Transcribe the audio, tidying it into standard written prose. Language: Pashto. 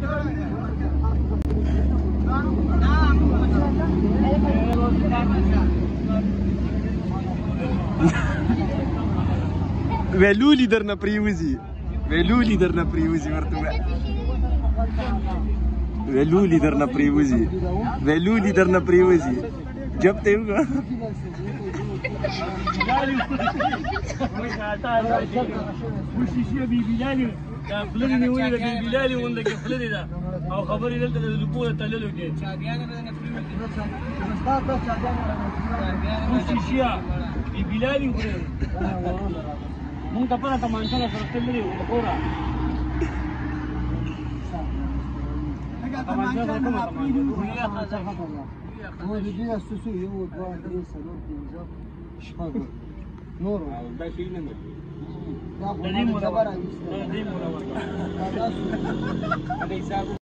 Veluli درنه پریوزي veluli درنه پریوزي ورته veluli درنه پریوزي veluli درنه پریوزي جب ته وګه وشي بي بلالي دا فلني نیولې د بلالي ونده کې فلني دا او خبرې دلته د لپاره تللو کې وشي بي بلالي مونږ ته په تمانچه سره تللې وګوره تمانچه سره کومه هو د دې اساسو یو دوه درې څلور پنځه شپږ نور دا شي نه دا خو دې مو خبره دې مو